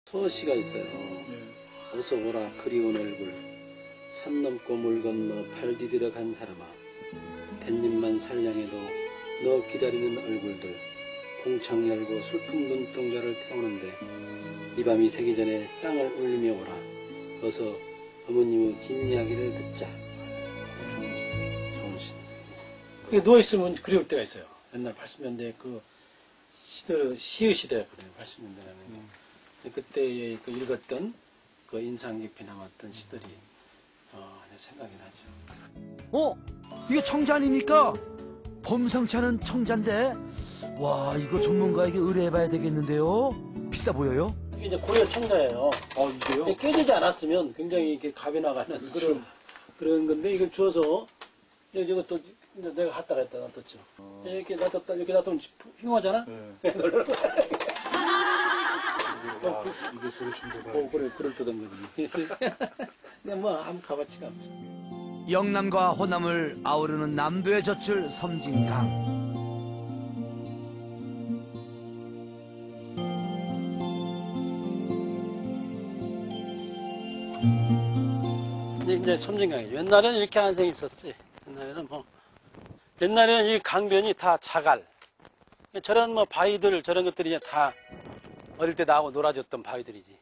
서시가 있어요. 어서 오라 그리운 얼굴, 산 넘고 물 건너 발 디디러 간 사람아, 댄잎만 살량해도 너 기다리는 얼굴들, 공창 열고 슬픈 눈동자를 태우는데 이 밤이 새기 전에 땅을 울리며 오라. 어서 어머님의 긴 이야기를 듣자. 좋은 시. 그게 누워있으면 그리울 때가 있어요. 옛날 80년대 그 시의 시대였거든요. 80년대라는 게. 그때 그 읽었던 그 인상 깊이 남았던 시들이 생각이 나죠. 이게 청자 아닙니까? 범상치 않은 청자인데, 와, 이거 전문가에게 의뢰해봐야 되겠는데요? 비싸 보여요? 이게 이제 고려 청자예요. 이게요? 깨지지 않았으면 굉장히 이렇게 값이 나가는 그런 건데, 이걸 주워서 이것도 내가 갖다가 했다 놔뒀죠. 이렇게 놔뒀다 이렇게 놔두면 흉하잖아. 네. 이게 고려청자가. 그래, 그럴듯한 거지. 근데 뭐 아무 값어치가 없어. 영남과 호남을 아우르는 남도의 젖줄 섬진강. 이제 섬진강이죠. 옛날에는 이렇게 한생이 있었지. 옛날에는 이 강변이 다 자갈. 저런 뭐 바위들, 저런 것들이 다 어릴 때 나하고 놀아줬던 바위들이지.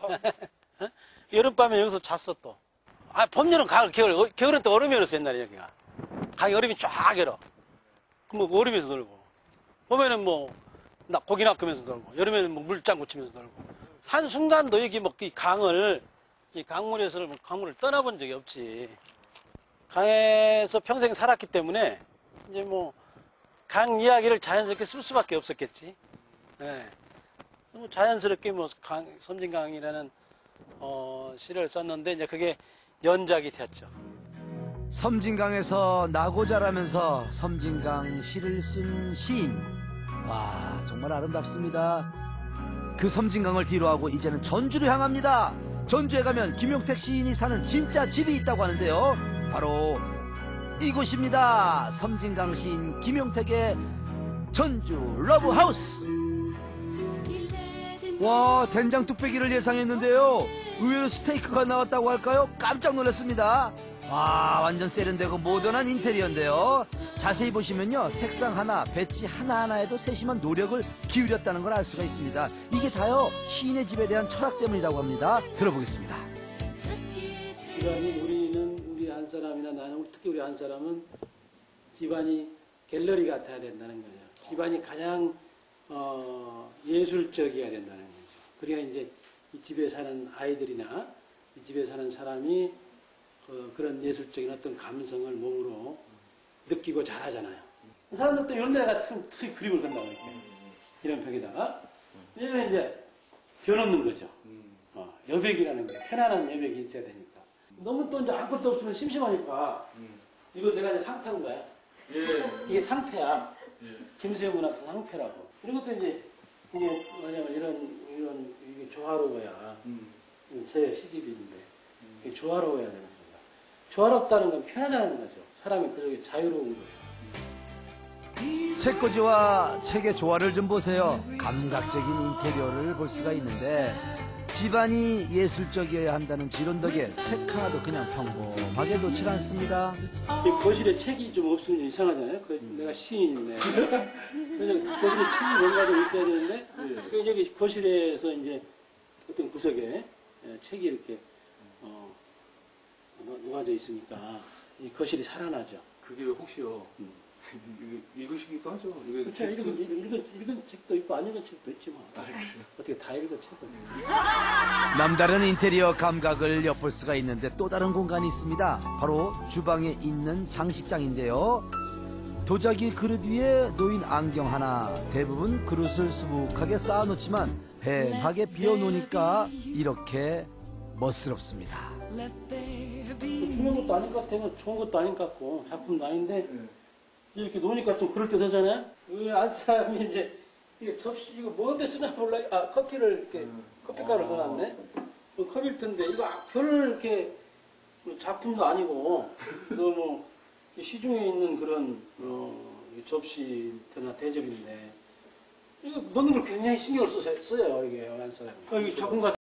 여름밤에 여기서 잤어 또. 봄, 여름, 가을, 겨울. 겨울은 또 얼음이 얼었어, 옛날에 여기가. 강이 얼음이 쫙 얼어. 그럼 뭐 얼음에서 놀고. 봄에는 뭐 고기 낚으면서 놀고. 여름에는 뭐 물장구 치면서 놀고. 한순간도 여기 뭐 이 강물을 떠나본 적이 없지. 강에서 평생 살았기 때문에 이제 뭐 강 이야기를 자연스럽게 쓸 수밖에 없었겠지. 네. 자연스럽게 뭐 섬진강이라는 시를 썼는데 이제 그게 연작이 되었죠. 섬진강에서 나고 자라면서 섬진강 시를 쓴 시인. 와, 정말 아름답습니다. 그 섬진강을 뒤로하고 이제는 전주로 향합니다. 전주에 가면 김용택 시인이 사는 진짜 집이 있다고 하는데요. 바로 이곳입니다. 섬진강 시인 김용택의 전주 러브하우스. 와, 된장 뚝배기를 예상했는데요. 의외로 스테이크가 나왔다고 할까요? 깜짝 놀랐습니다. 와, 완전 세련되고 모던한 인테리어인데요. 자세히 보시면요, 색상 하나, 배치 하나하나에도 세심한 노력을 기울였다는 걸 알 수가 있습니다. 이게 다요, 시인의 집에 대한 철학 때문이라고 합니다. 들어보겠습니다. 우리 한 사람이나 나는, 특히 우리 한 사람은 집안이 갤러리 같아야 된다는 거죠. 집안이 가장 예술적이어야 된다는 거죠. 그래야 이제 이 집에 사는 아이들이나 이 집에 사는 사람이 그런 예술적인 어떤 감성을 몸으로 느끼고 자라잖아요. 사람들도 이런 데다가 특히 그림을 그린다고 이렇게. 이런 벽에다가. 이게 이제 벼놓는 거죠. 여백이라는 게 편안한 여백이 있어야 되니까. 너무 또 이제 아무것도 없으면 심심하니까 이거 내가 이제 상태인 거야. 예. 이게 상태야. 예. 김수영 문학사 상태라고. 이런 것도 이제 뭐냐면 이런 이게 조화로워야 제 시집인데 이게 조화로워야 되는 거죠. 조화롭다는 건 편하다는 거죠. 사람이 그렇게 자유로운 거죠. 책꽂이와 책의 조화를 좀 보세요. 감각적인 인테리어를 볼 수가 있는데, 집안이 예술적이어야 한다는 지론 덕에 책 하나도 그냥 평범하게 놓질 않습니다. 이 거실에 책이 좀 없으면 이상하잖아요. 내가 시인인데. 그래서 거실에 책이 뭔가 좀 있어야 되는데, 그 여기 거실에서 이제 어떤 구석에 책이 이렇게 놓아져 있으니까 이 거실이 살아나죠. 그게 혹시요, 읽으시기도 하죠? 그렇죠. 읽은 책도 있고 안 읽은 책도 있지 뭐. 어떻게 다 읽어 책을. 남다른 인테리어 감각을 엿볼 수가 있는데 또 다른 공간이 있습니다. 바로 주방에 있는 장식장인데요. 도자기 그릇 위에 놓인 안경 하나, 대부분 그릇을 수북하게 쌓아놓지만 휑하게 비워놓으니까 이렇게 멋스럽습니다. 중요한 것도 아닌 것 같아요. 좋은 것도 아닌 것 같고 작품도 아닌데 이렇게 놓으니까 좀 그럴듯하잖아요. 안 사람이 이제 이게 접시 이거 뭔데 쓰나 몰라. 커피를 이렇게 커피가루를 넣어놨네. 컵일 텐데 이거 별 이렇게 작품도 아니고 너무 시중에 있는 그런 접시나 대접인데 이거 넣는 걸 굉장히 신경을 써요, 이게, 어느 사람이. 이게 작품 같은